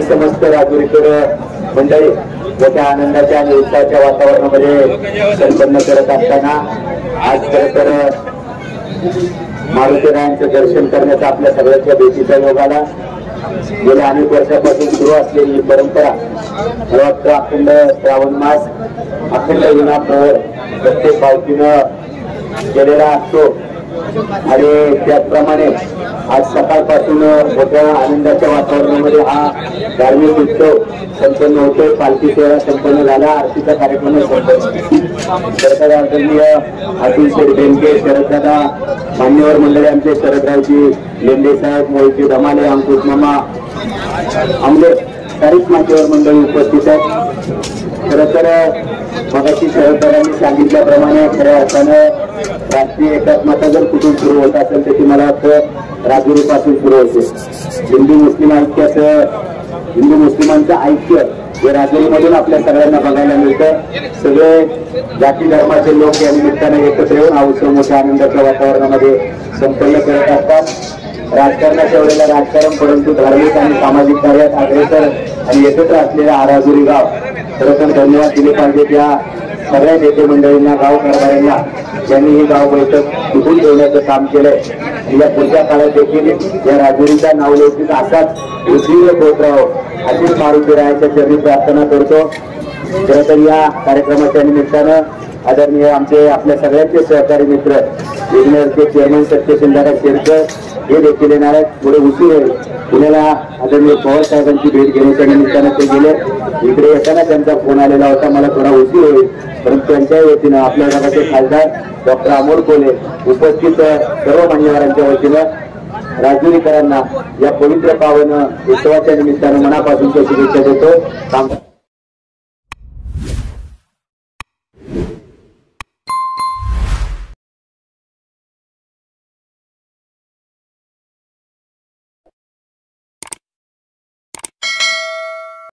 समस्त राजुरीकर मंडळी मोठ्या आनंदाच्या आणि उत्साहाच्या वातावरणामध्ये संपन्न करत असताना आज खरं तर मारुतीरायांचं दर्शन करण्याचा आपल्या सगळ्यांच्या भेटीचा योग आला। गेल्या अनेक वर्षापासून सुरू असलेली ही परंपरा मला वाटतं अखंड श्रावण मास अखंड विना प्रहर प्रत्येक पावतीनं केलेला असतो आणि त्याचप्रमाणे आज सकाळपासून मोठ्या आनंदाच्या वातावरणामध्ये हा धार्मिक उत्सव संपन्न होतोय। पालखी सोहळा संपन्न झाला, आरतीचा कार्यक्रम संपन्न। सरकार आदरणीय अतुल शेठ बेनके, शरददादा, मान्यवर मंडळी आमचे शरदरावजी लेंडे साहेब, मोहिते धमाले, अंकुश मामा आमले सारीच मान्यवर मंडळी उपस्थित आहेत। खरं तर मगाशी शरददादांनी सांगितल्याप्रमाणे खऱ्या अर्थानं राष्ट्रीय एकात्मता जर कुठून सुरू होत असेल तर ती मला वाटतं राजुरीपासून सुरू होते। हिंदू मुस्लिम ऐक्याचं, हिंदू मुस्लिमांचं ऐक्य हे राजुरीमधून आपल्या सगळ्यांना बघायला मिळतं। सगळे जाती धर्माचे लोक या निमित्ताने एकत्र येऊन हा उत्सव मोठ्या आनंदाच्या वातावरणामध्ये संपन्न करत असतात। राजकारणाच्या वेळेला राजकारण, परंतु धार्मिक आणि सामाजिक कार्यात अग्रेसर आणि एकत्र असलेला हा राजुरी गाव खरं तर धन्यवाद दिले पाहिजेत या सगळ्या नेते मंडळींना, गाव कारभाऱ्यांना ज्यांनी ही गाव बैठक टिकून ठेवण्याचं काम केलंय। या पुढच्या काळात देखील या राजुरीचा नावलौकिक असाच उज्जीवन होत राहो अशीच मारुतीरायांच्या चरणी प्रार्थना करतो। खरं तर या कार्यक्रमाच्या निमित्तानं आदरणीय आमचे आपल्या सगळ्यांचे सहकारी मित्र विघ्नरचे चेअरमन सत्यसिंधारा शेरकर हे देखील येणार आहेत। पुढे उशीर होईल, पुण्याला आदरणीय पवार साहेबांची भेट घेण्याच्या निमित्तानं ते गेले। इकडे येताना त्यांचा फोन आलेला होता, मला थोडा उशीर होईल, परंतु त्यांच्या वतीनं आपल्या गावाचे खासदार डॉक्टर अमोल कोले उपस्थित सर्व मान्यवरांच्या वतीनं राजुरीकरांना या पवित्र पावन उत्सवाच्या निमित्तानं मनापासून शुभेच्छा देतो।